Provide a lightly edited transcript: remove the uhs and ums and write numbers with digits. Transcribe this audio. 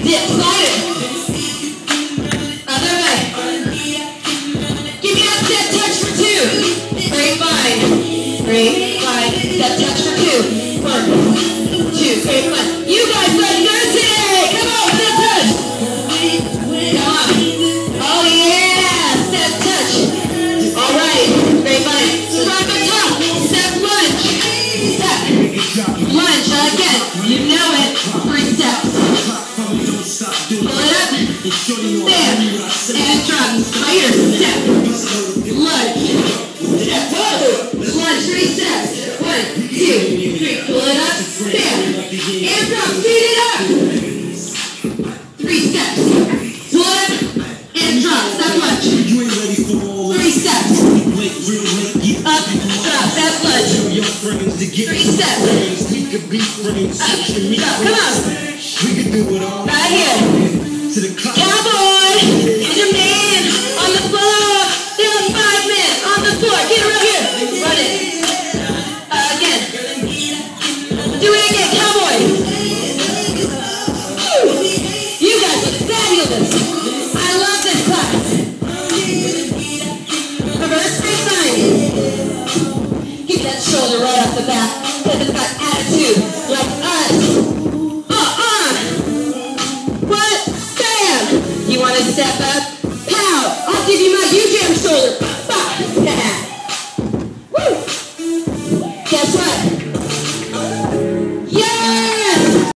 Dip, slide it. Other way. Give me a step touch for 2. Great fine. Great fine. Step touch for 2. 1, 2. Great fine. You guys let's go today. Come on, step touch. Come on. Oh yeah, step touch. All right. Great fine. Start the top. Step lunge. Step. Lunge again. You know it. 3 steps. Pull it up. Stand. And drop. Higher. Step. Lunge. Step. Lunge. 3 steps. 1, 2, 3. Pull it up. Stand. And drop. Speed it up. 3 steps. Pull it up. And drop. Step lunge. 3 steps. Up. Drop. Step lunge. 3 steps. Up. Drop. Come on. Right here. Cowboy. Your man on the floor. Still 5 minutes on the floor. Get right here. Run it. Again. Do it again. Cowboy. Woo. You guys look fabulous. I love this class. Reverse free sign. Keep that shoulder right off the bat. Because it's got attitude. Like us. What? Bam! You want to step up? Pow! I'll give you my U-jam shoulder. Bah! Woo! Guess what?